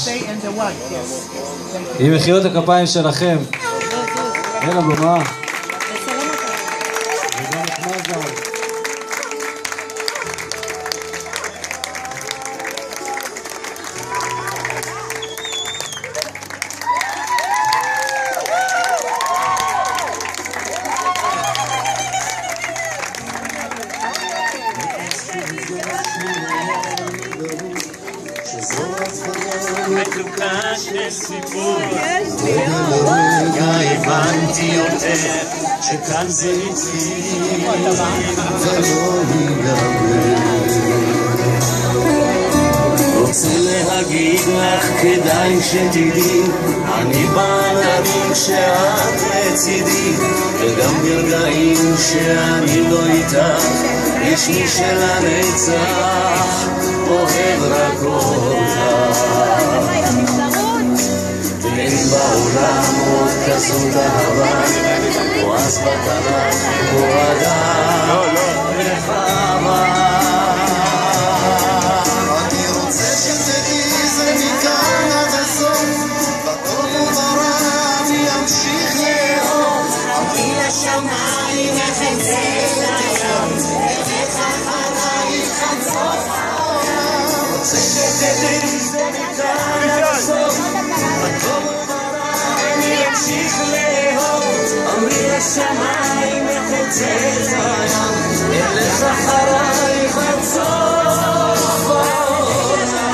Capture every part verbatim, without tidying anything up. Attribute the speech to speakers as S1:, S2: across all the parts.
S1: stay in the white, yes.
S2: עם מחיאות הכפיים שלכם. אל הבמה. וגם את מזל.
S3: סיפור רגע הבנתי יותר שכאן זה התחיל ולא ייגמר. רוצה להגיד לך כדאי שתדעי אני בעננים שאת לצידי וגם ברגעים שאני לא איתך יש מי שלנצח אוהב רק אותך. אין בעולם עוד כזאת אהבה כמו אז בקרה כמו אדם וחווה. אני רוצה שתדעי זה מכאן עד הסוף בטוב וברע אני אמשיך לאהוב אמרי לשמיים וחצי ליום איך אחרייך עד סוף העולם. רוצה שתדעי זה מכאן עד הסוף בטוב אמשיך לאהוב אמרי לשמיים וחצי ליום אלך אחרייך עד סוף העולם.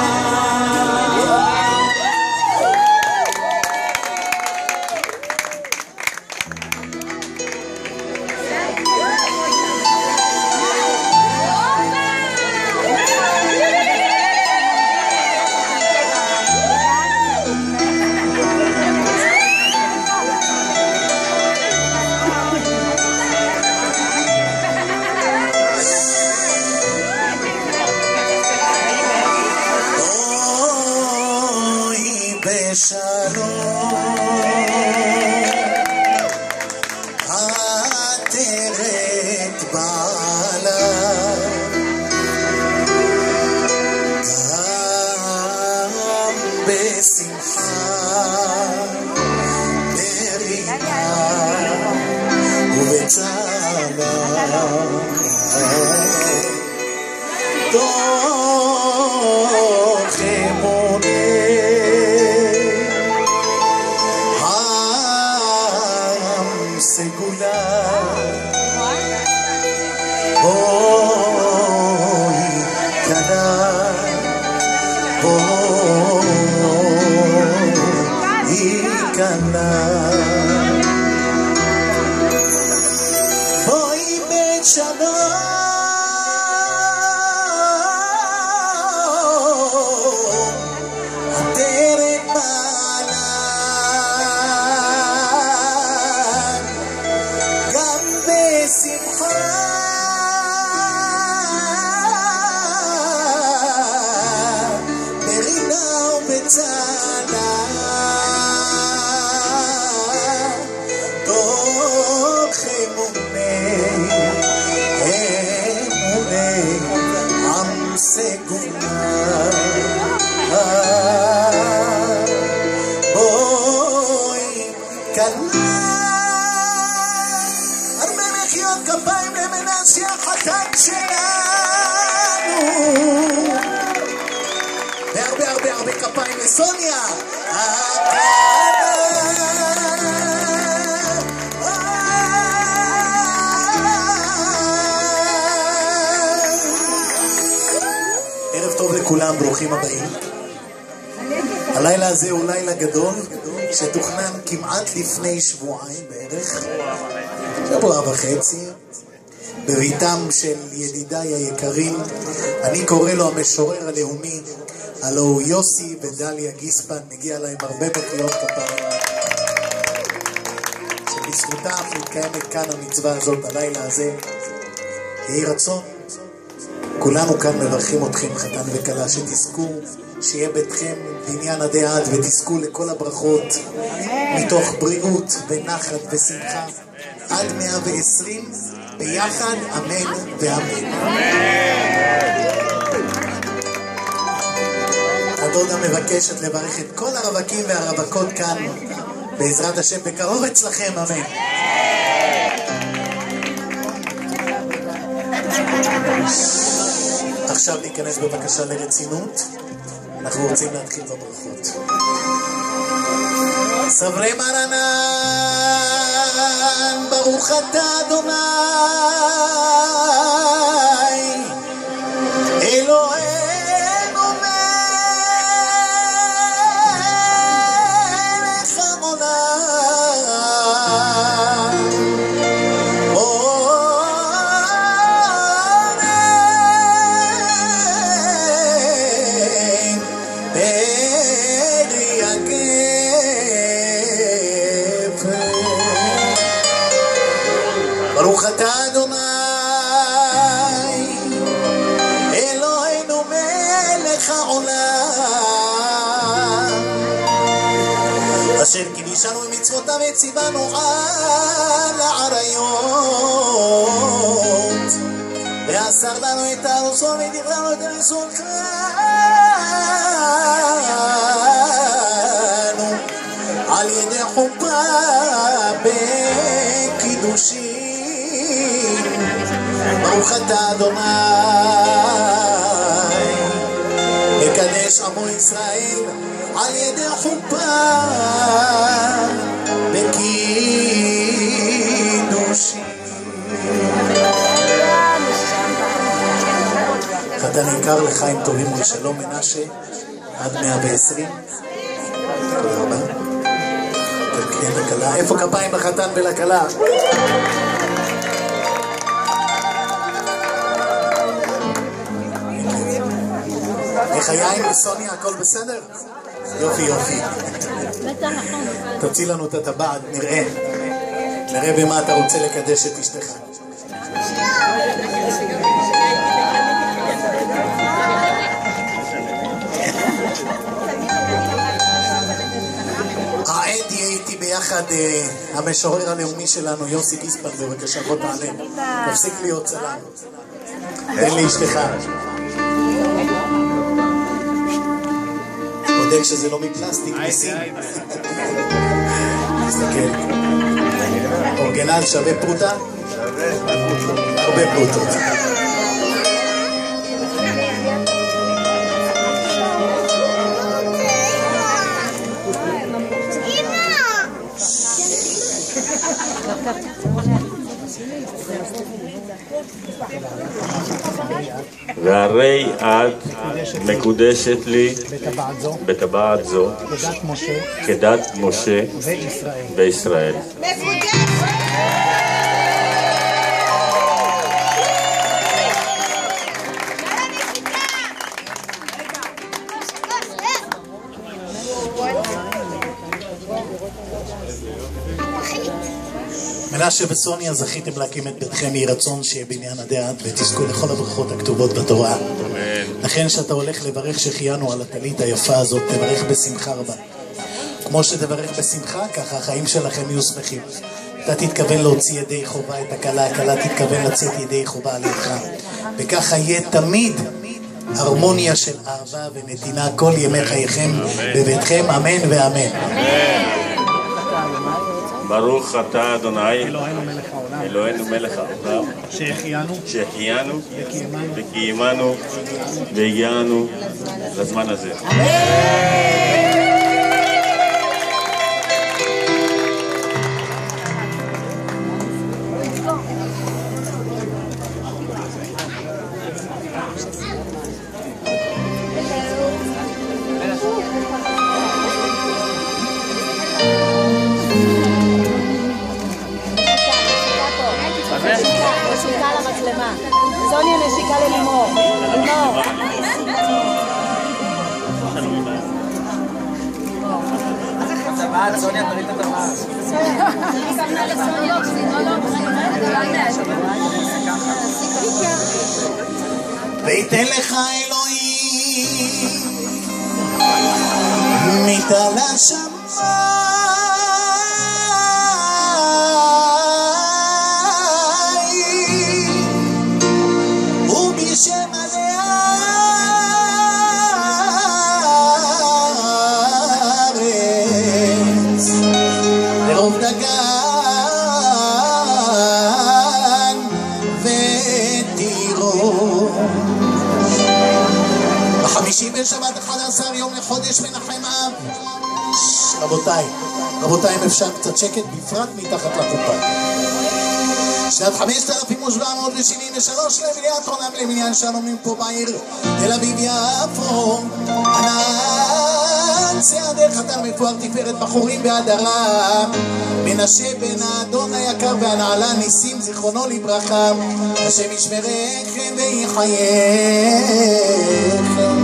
S4: כולם ברוכים הבאים. הלילה הזה הוא לילה גדול שתוכנן כמעט לפני שבועיים בערך, שבוע וחצי, בביתם של ידידיי היקרים. אני קורא לו המשורר הלאומי, הלא הוא יוסי ודליה גיספן. מגיע להם הרבה מחיאות כפיים שבזכותה אף מתקיימת כאן המצווה הזאת הלילה הזה. יהי רצון כולנו כאן מברכים אתכם חתן וכלה שתזכו שיהיה ביתכם בניין עדי עד ותזכו לכל הברכות מתוך בריאות ונחת ושמחה עד מאה ועשרים ביחד אמן ואמן. הדודה מבקשת לברך את כל הרווקים והרווקות כאן, בעזרת השם בקרוב אצלכם, אמן. עכשיו ניכנס בבקשה לרצינות. אנחנו רוצים להתחיל בברכות. סברי מרנן, ברוך אתה אדוני אלוהינו מלך העולם. ברוך אתה אדוני אלוהינו מלך העולם, אשר קידשנו במצוותיו וציוונו על העריות, ואסר לנו את הארצו והדיר לנו את ארצותינו על ידי חופה בקידושים. ברוך אתה אדוני מקדש עמו ישראל על ידי חופה בקידושים. חתן יקר, לחיים טובים ושלום מנשה עד מאה ועשרים. תודה רבה. תקריא את הכלה. איפה כפיים לחתן ולכלה? איך היה עם סוניה? הכל בסדר? יופי יופי. תוציא לנו את הטבעת, נראה. נראה במה אתה רוצה לקדש את אשתך. העד יהיה איתי ביחד המשורר הלאומי שלנו, יוסי גיספן, בבקשה בוא תעלה. תפסיק להיות צלם. תן לי אשתך. בודק שזה לא מפלסטיק, מסין. תסתכל. אורגנל שווה פרוטה? הרבה פרוטות.
S1: והרי את מקודשת לי בטבעת זו כדת משה וישראל.
S4: מנשה וסוניה, זכיתם להקים את ביתכם, יהי רצון שיהיה בניין הדעת ותזכו לכל הברכות הכתובות בתורה. לכן שאתה הולך לברך שהחיינו על הטלית היפה הזאת, תברך בשמחה רבה. כמו שתברך בשמחה, ככה החיים שלכם יהיו שמחים. אתה תתכוון להוציא ידי חובה את הכלה, הכלה תתכוון לצאת ידי חובה על ידך, וככה יהיה תמיד הרמוניה של אהבה ונתינה כל ימי חייכם בביתכם, אמן ואמן.
S1: ברוך אתה אדוני אלוהינו מלך העולם,
S4: שהחיינו
S1: שהחיינו וקיימנו והגיענו לזמן הזה.
S5: נשיקה למצלמה. סוניה נשיקה ללימור. לימור.
S6: הטבעת, סוניה תראי את הטבעת.
S4: ויתן לך אלוהים מטל השמיים ובשם עליה חודש מנחם אב. רבותיי, רבותיי, אם אפשר קצת שקט, בפרט מתחת לקופה. שנת חמשת אלפים ושבע מאות שבעים ושלוש למליאת עולם למניין שלום פה בעיר תל אביב יפו. ענן צעדי חתן מפואר תפארת בחורים בהדרה, מנשה בן האדון היקר והנעלה ניסים זיכרונו לברכה, השם ישמרכם ויחייכם.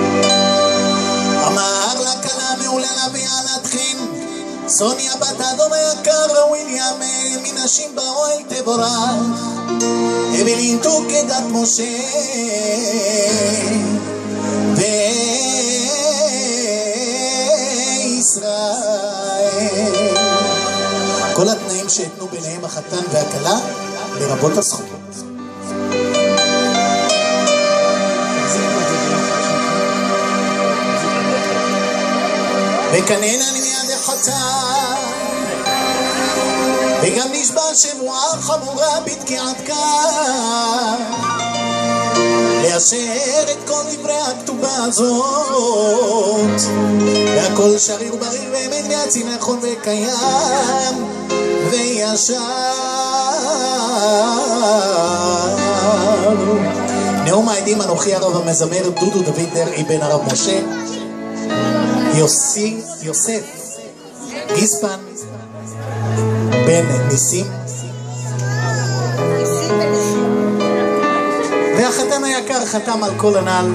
S4: אמר לכלה מעולה בעלתכם סוניה בת האדון היקר ראוי יאמר מנשים באוהל תבורך הבלינתו כדת משה וישראל. כל התנאים שהתנו ביניהם החתן והכלה לרבות הזכות. וכנן אני מיד החתן וגם נשבע שבועה חמורה בתקיעת כך לאשר את כל דברי הכתובה הזאת והכל שריר ובריר ואמת ויציב נכון וקיים וישר. נאום העדים אנוכי הרב המזמר דודו דוד דרעי בן הרב משה יוסי, יוסף גיספן בן ניסים והחתן היקר חתם על כל הנ"ל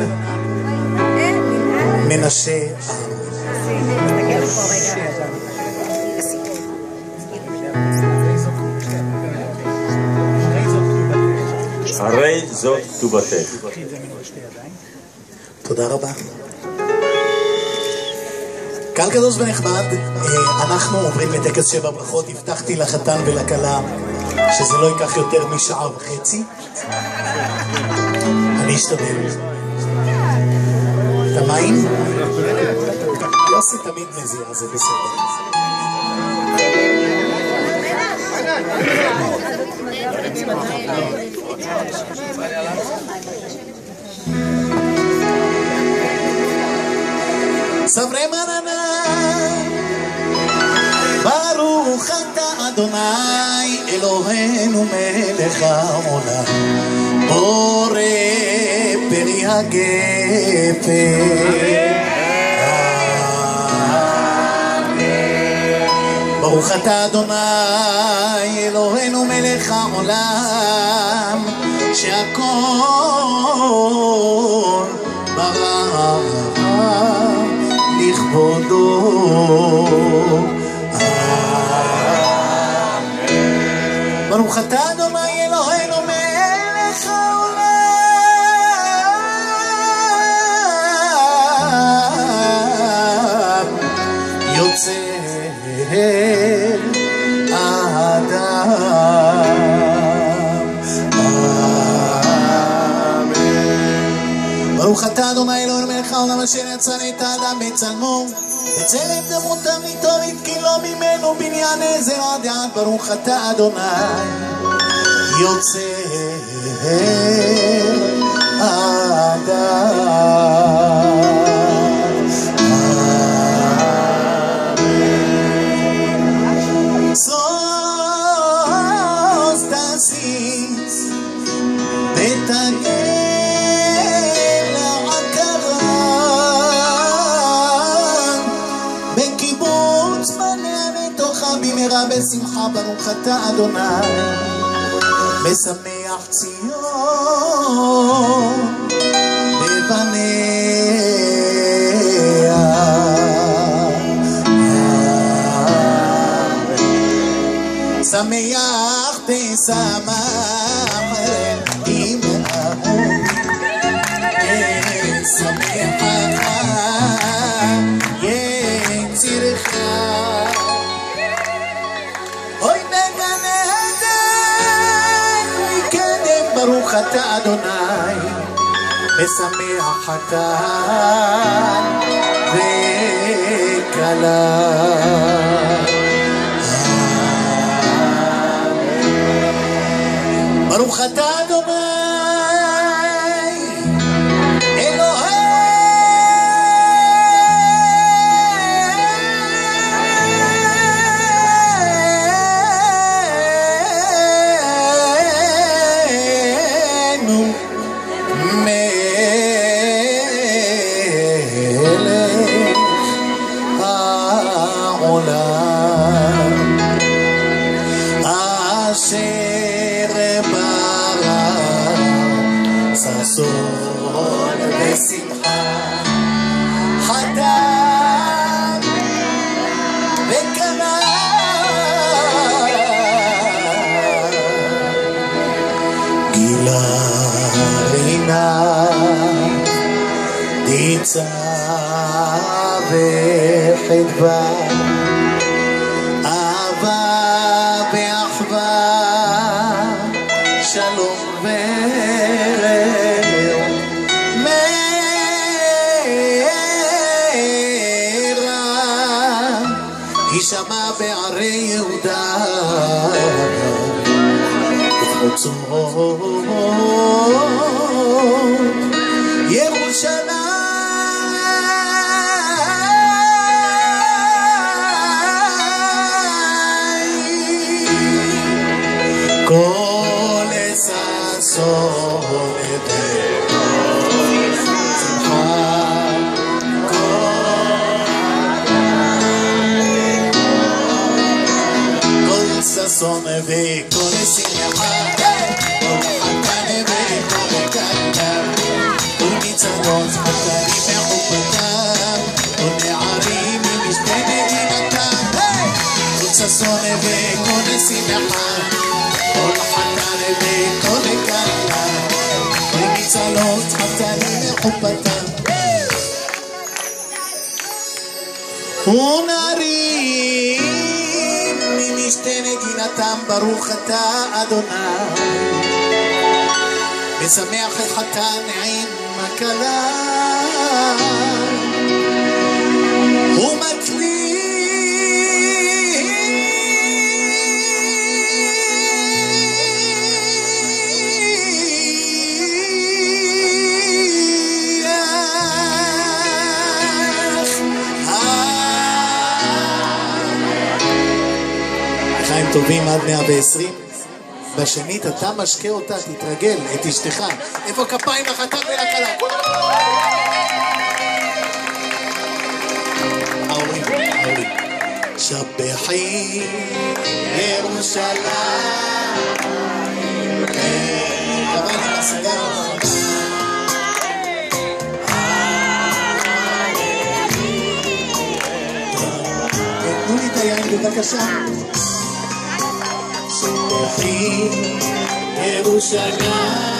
S4: מנשה.
S1: הרי זאת כתובתך.
S4: תודה רבה. קהל קדוש ונכבד, אנחנו עוברים לטקס שבע ברכות. הבטחתי לחתן ולכלה שזה לא ייקח יותר משעה וחצי. אני אשתדל. את המים? יוסי תמיד מזיר, אז זה בסדר. סברי מרנה ברוך אתה אדוני אלוהינו מלך העולם בורא פרי הגפן. ברוך אתה אדוני אלוהינו מלך העולם שהכל ברא לכבודו. ברוך אתה אדוני אלוהינו מלך העולם יוצר האדם. אמן. ברוך אתה אדוני אלוהינו מלך העולם אשר יצר את האדם בצלמו בצלם דמות תמיתו והתקין לו ממנו בניין עזר עד עד. ברוך אתה אדוני יוצר האדם. סוס תסיס ותגן במהרה בשמחה. ברוך אתה אדוני משמח ציון בבניה. שמח תשמח עם אהוב שמחך יצירך ברוך אתה אדוני משמח חתן וכלה. ברוך אתה אדוני אלוהינו ניצב בחדווה, אהבה באחווה, שלום ורעות, מהרה יישמע בערי יהודה וחוצות ירושלים. כל ששון ששון וכל שמחה, כל חתן וכל כלה, כל מצדות חתנים מחופתם, כל נערים ממשתה מדינתם. כל ששון וכל שמחה, כל חתן וכל כלה, כל מצדות חתנים מחופתם. ונערים משתי נגינתם, ברוך אתה אדוני, משמח את חתן עם הכלה, חיים טובים עד מאה ועשרים. בשנית אתה משקה אותה, תתרגל, את אשתך. איפה כפיים לחתן ולכלה? ההורים, ההורים. שבחי ירושלים, אבל עם הסגר. תנו לי את היין בבקשה. שבחי ירושלים,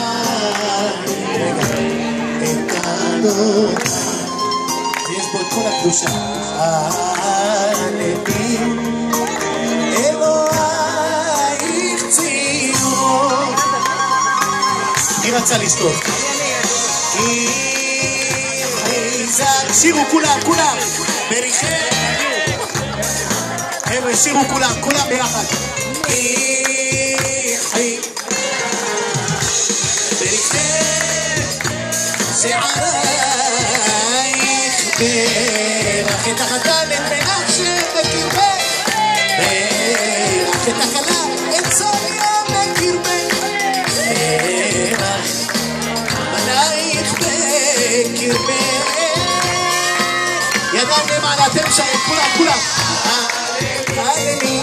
S4: את אדוני, יש בו את כל הקדושה. הלבי אלוהיך ציון. מי רצה לשתות? כי חזק. שירו כולם, כולם בריחי. חבר'ה, שירו כולם, כולם ביחד. שערייך ברך את החתן את מנח שבקרבך, ברך את החלה את סוריה בקרבך, ברך מנייך בקרבך. ידיים למעלה, אתם שרים, כולם, כולם. הללי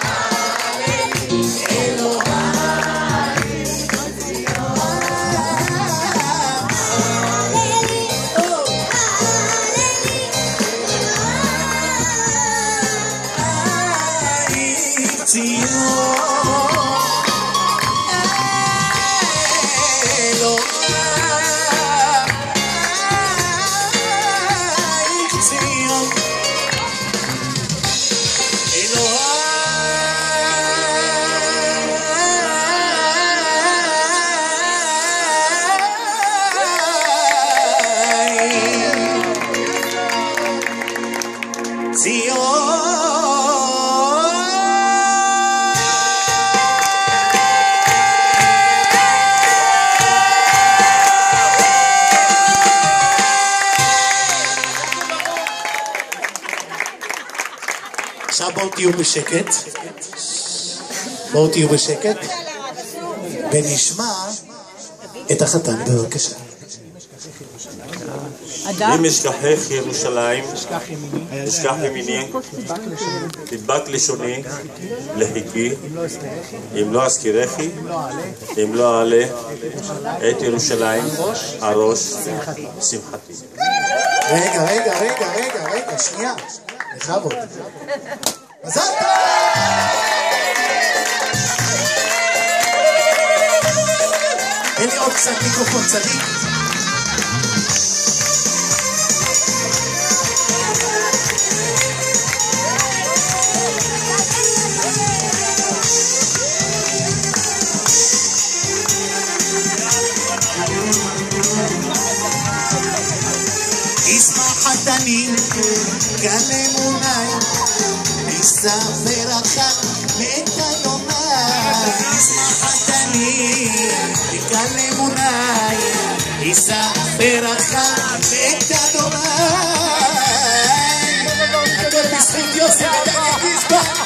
S4: עכשיו בואו תהיו בשקט, בואו תהיו בשקט ונשמע את החתן בבקשה.
S1: אם אשכחך ירושלים, אשכח ימיני, תדבק לשוני, לחיקי, אם לא אזכירכי, אם לא אעלה את ירושלים, הראש, שמחתי.
S4: רגע, רגע, רגע, רגע, רגע, שנייה, לכבוד. מזל טוב! תן לי עוד קצת מיקרופון צדיק. מכאן אמוני, נישא ברכה את אדוני, ישמח אני, מכאן אמוני, נישא ברכה את אדוני. הכל בזכות יוסי ודניה גיסבך.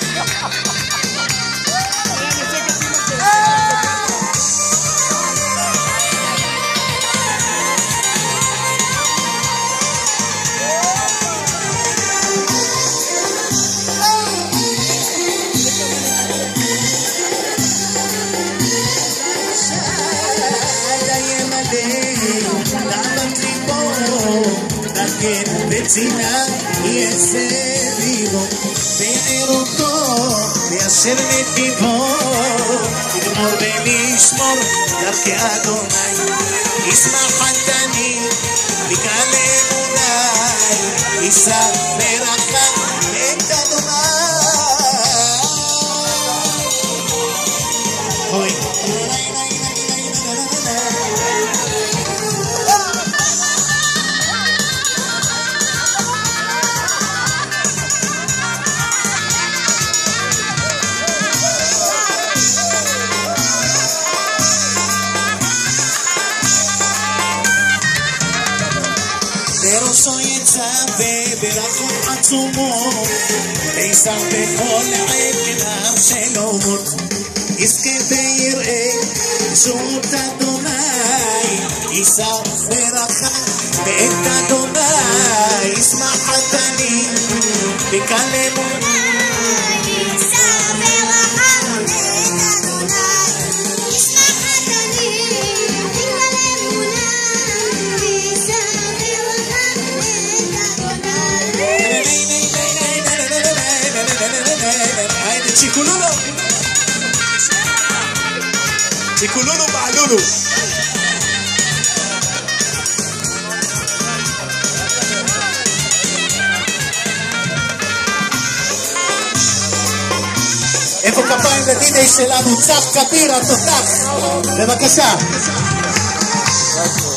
S4: בצינה יסביבו בעירותו וישר נתיבו תגמור ולשמור דרכי אדוני ישמח חתני בקהל אמוני יישא ברכה את אדוני. אוי בראשו יצווה ברכות עצומות, יישא בכל עת כנער שלומות, יזכה ויראה שורות אדוני, יישא ברכה את אדוני, ישמח חתני בקהל אמוני. צ'יקולולו צ'יקולולו בעלולו. איפה כפיים לדידי שלנו? צח כביר התותח, בבקשה.